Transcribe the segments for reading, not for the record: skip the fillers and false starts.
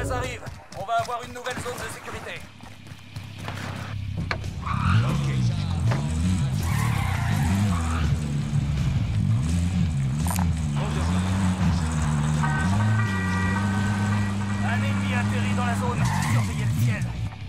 gaz arrive. On va avoir une nouvelle zone de sécurité. Un ennemi atterrit dans la zone. Surveillez le ciel.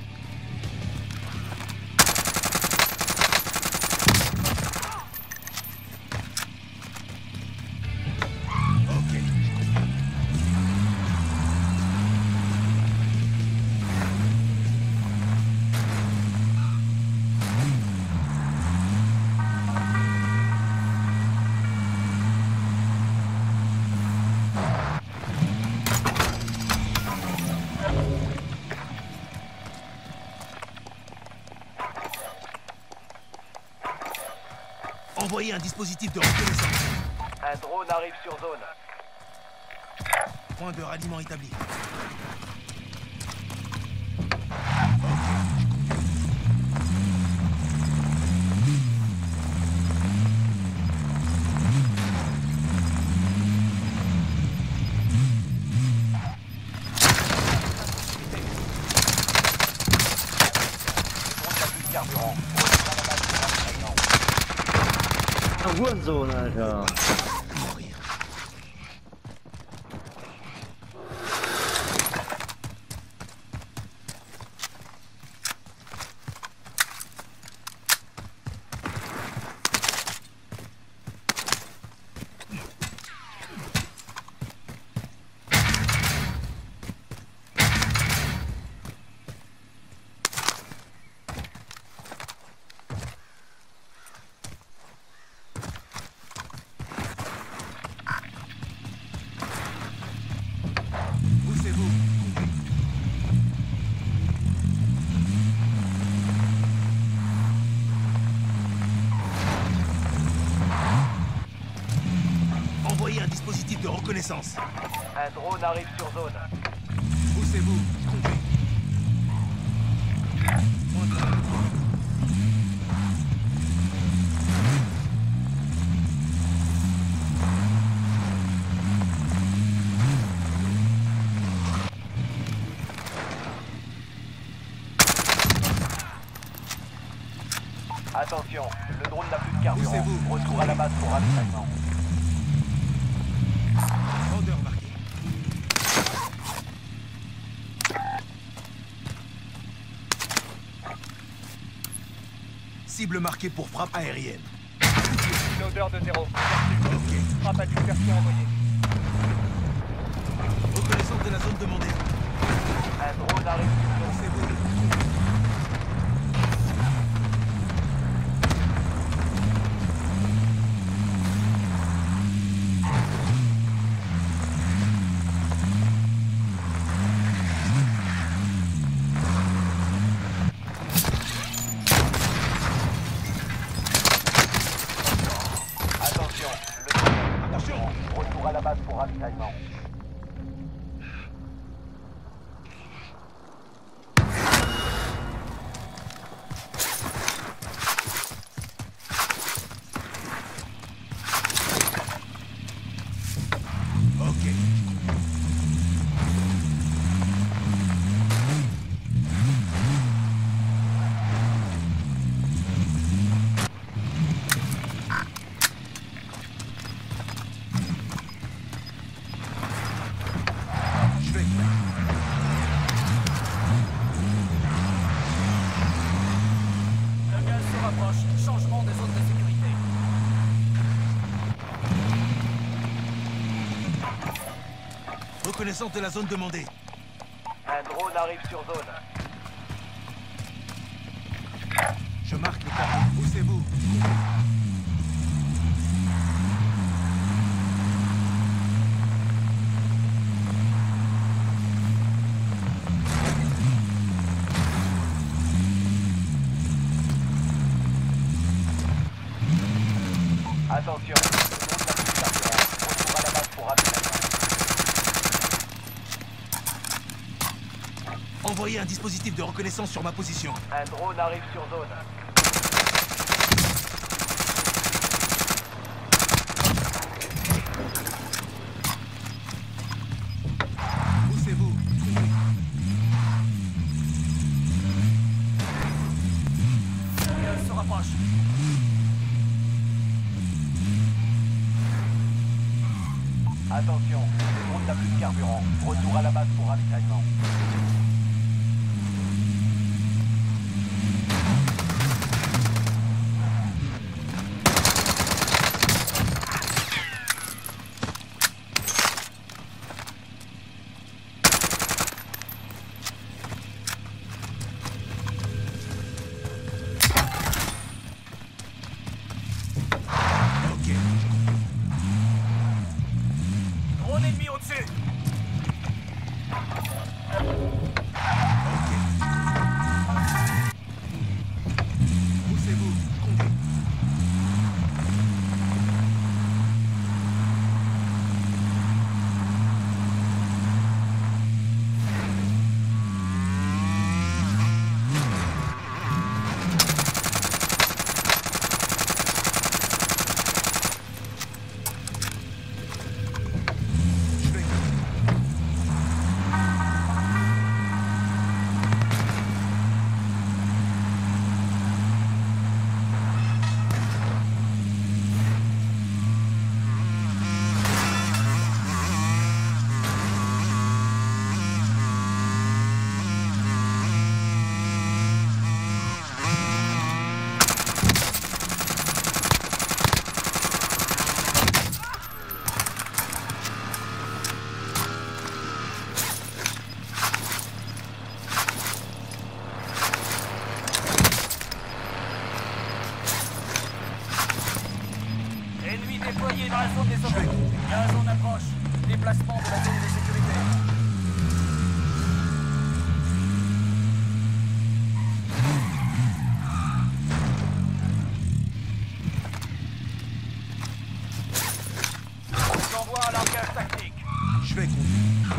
Envoyez un dispositif de reconnaissance. Un drone arrive sur zone. Point de ralliement établi. Buona zona, già. Envoyez un dispositif de reconnaissance. Un drone arrive sur zone. Poussez-vous. Attention, le drone n'a plus de carburant. Poussez-vous. Retour à la base pour ravitaillement. Vendeur marqué. Cible marquée pour frappe aérienne. Une odeur de zéro. Frappe à dispersion envoyée. Reconnaissance de la zone demandée. Un drone arrive sur zone. C'est vous. Retour à la base pour ravitaillement. Le gaz se rapproche. Changement de zone de sécurité. Reconnaissance de la zone demandée. Un drone arrive sur zone. Je marque le carreau. Poussez-vous. Attention, le drone n'a plus de carburant. Retour à la base pour ravitaillement. Envoyez un dispositif de reconnaissance sur ma position. Un drone arrive sur zone. Poussez-vous. rapproche. Attention, le groupe n'a plus de carburant. Retour à la base pour ravitaillement. Drone ennemi au-dessus. Poussez-vous. Conduis. Je vais. Ennemi déployé dans la zone des hommes. Gaz en approche. Déplacement de la zone de sécurité. J'envoie un largage tactique. Je vais conduire.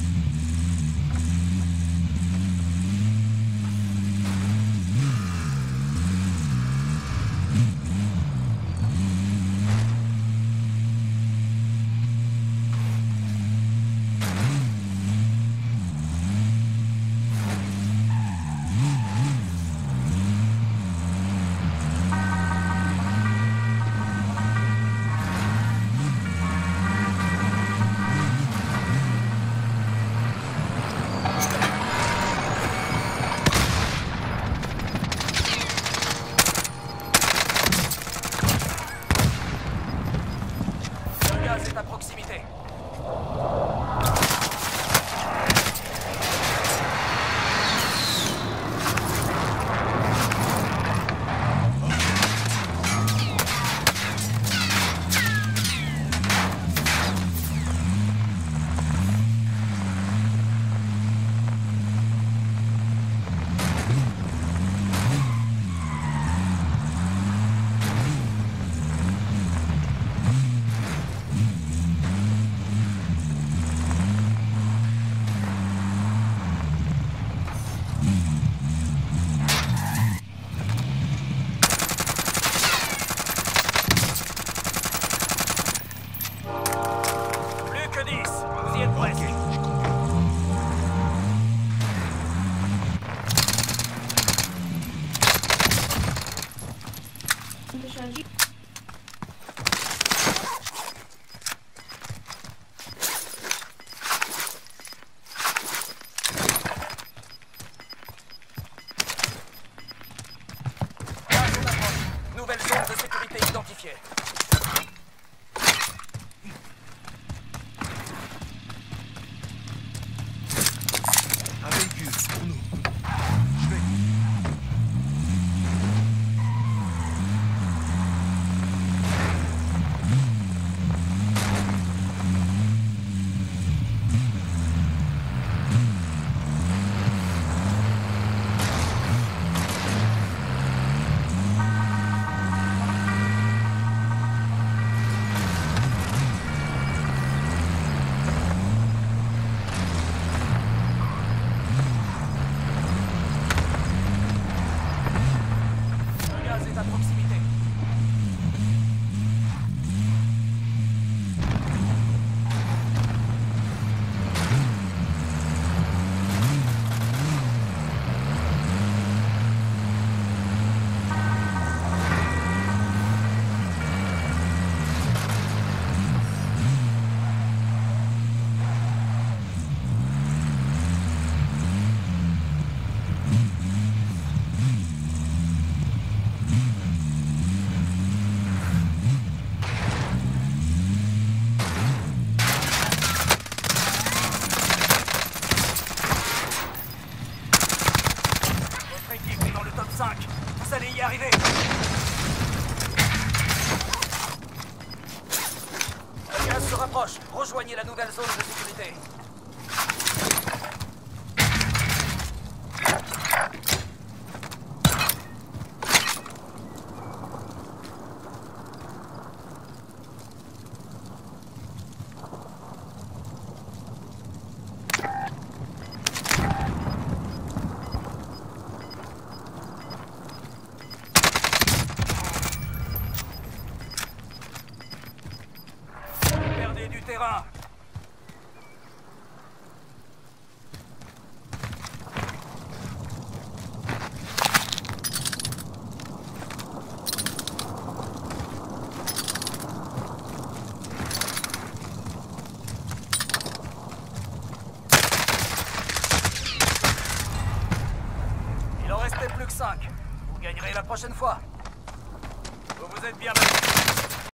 Le gaz est à proximité. Plus que 10. Vous y êtes presque. Gaz en approche. Nouvelle zone de sécurité identifiée. Un véhicule pour nous. Je vais. Le gaz est à proximité. top 5. Vous allez y arriver. Le gaz se rapproche. Rejoignez la nouvelle zone de sécurité. Du terrain. Il en restait plus que 5. Vous gagnerez la prochaine fois. Vous vous êtes bien battu.